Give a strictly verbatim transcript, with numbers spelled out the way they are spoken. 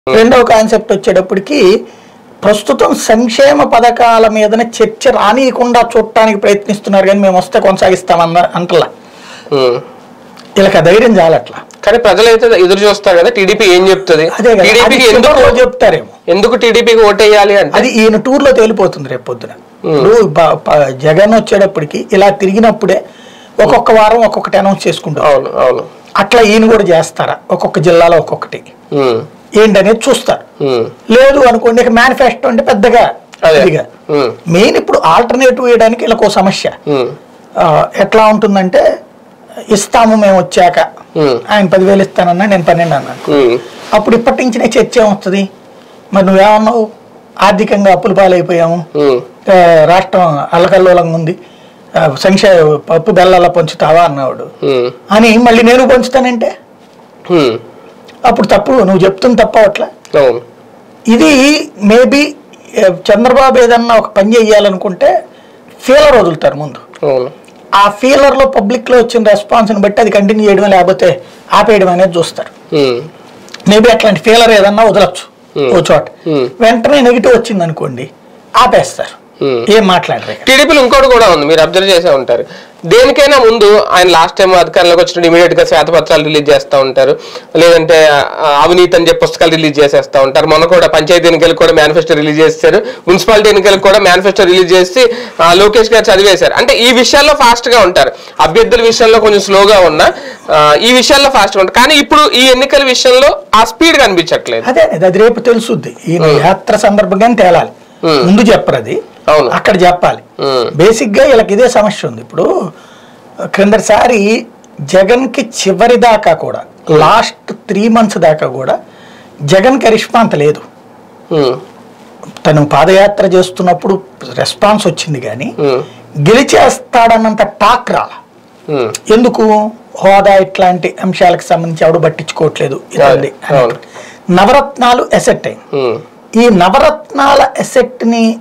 రెండవ కాన్సెప్ట్ వచ్చేటప్పటికి ప్రస్తుతం సంక్షేమ పథకాల మీదనే చర్చ రానియకుండా చూడటానికి ప్రయత్నిస్తున్నారు కానీ మేము వస్తే కొనసాగిస్తామన్న అంటలా వీళ్ళకి ధైర్యం చాలట్లా. కానీ ప్రజలైతే ఎదురు చూస్తారు కదా టీడీపీ ఏం చెప్తుంది, టీడీపీకి ఎందుకు చెప్తారేమో, ఎందుకు టీడీపీకి ఓటేయాలి అంటే అది ఈయన టూర్ లో తేలిపోతుంది రేపు పొద్దున. ఇప్పుడు జగన్ వచ్చేటప్పటికి ఇలా తిరిగినప్పుడే ఒక్కొక్క వారం ఒక్కొక్కటి అనౌన్స్ చేసుకుంటారు. అవును అవును అట్లా ఈయన కూడా చేస్తారా ఒక్కొక్క జిల్లాలో ఒక్కొక్కటి ఏంటనేది చూస్తారు. లేదు అనుకోండి మేనిఫెస్టో అంటే పెద్దగా ఇదిగా మెయిన్ ఇప్పుడు ఆల్టర్నేటివ్ వేయడానికి ఇలా ఒక సమస్య ఎట్లా ఉంటుందంటే ఇస్తాము మేము వచ్చాక ఆయన పదివేలు ఇస్తానన్నా నేను పన్నెండు అన్నాను. అప్పుడు ఇప్పటి నుంచి చర్చ ఏమొస్తుంది, మరి నువ్వేమన్నావు ఆర్థికంగా అప్పుల పాలైపోయాము, రాష్ట్రం అల్లకల్లోలంగా ఉంది, సంక్షేమ పప్పు బెల్లాల పంచుతావా అన్నాడు అని మళ్ళీ నేను పంచుతానంటే అప్పుడు తప్పు, నువ్వు చెప్తుంది తప్ప అట్లా. ఇది మేబీ చంద్రబాబు ఏదన్నా ఒక పని చేయాలనుకుంటే ఫీలర్ వదులుతారు ముందు, ఆ ఫీలర్ లో పబ్లిక్ లో వచ్చిన రెస్పాన్స్ ని బట్టి అది కంటిన్యూ చేయడం లేకపోతే ఆపేయడం అనేది చూస్తారు. మేబీ అట్లాంటి ఫీలర్ ఏదన్నా వదలొచ్చు ఓ చోట, వెంటనే నెగిటివ్ వచ్చింది అనుకోండి ఆపేస్తారు, ఏం మాట్లాడరు. టీడీపీలో ఇంకోటి కూడా ఉంది, మీరు అబ్జర్వ్ చేసే ఉంటారు, దేనికైనా ముందు ఆయన లాస్ట్ టైం అధికారంలోకి వచ్చినప్పుడు ఇమీడియట్ గా శ్వేతపత్రాలు రిలీజ్ చేస్తూ ఉంటారు, లేదంటే అవినీతి అని చెప్పి పుస్తకాలు రిలీజ్ చేసేస్తూ ఉంటారు. మొన్న కూడా పంచాయతీ ఎన్నికలకు కూడా మేనిఫెస్టో రిలీజ్ చేస్తారు, మున్సిపాలిటీ ఎన్నికలకు కూడా మేనిఫెస్టో రిలీజ్ చేసి లోకేష్ గారు చదివేశారు. అంటే ఈ విషయాల్లో ఫాస్ట్ గా ఉంటారు, అభ్యర్థుల విషయంలో కొంచెం స్లోగా ఉన్నా ఈ విషయాల్లో ఫాస్ట్ గా ఉంటారు. కానీ ఇప్పుడు ఈ ఎన్నికల విషయంలో ఆ స్పీడ్ కనిపించట్లేదు. అదే అది రేపు తెలుసుద్ది, ఈ యాత్ర సందర్భంగానే తేలాలి, ముందు చెప్పరు అది అక్కడ చెప్పాలి. బేసిక్ గా వీళ్ళకి ఇదే సమస్య ఉంది. ఇప్పుడు క్రిందసారి జగన్ కి చివరి దాకా కూడా లాస్ట్ త్రీ మంత్స్ దాకా కూడా జగన్ కి రెస్పాన్స్ లేదు. తను పాదయాత్ర చేస్తున్నప్పుడు రెస్పాన్స్ వచ్చింది కానీ గెలిచేస్తాడన్నంత టాక్ రాల. ఎందుకు? హోదా ఇట్లాంటి అంశాలకు సంబంధించి ఎవడు పట్టించుకోవట్లేదు. ఇదండి నవరత్నాలు ఎసెట్ అయింది. ఈ నవరత్నాల ఎసెట్ ని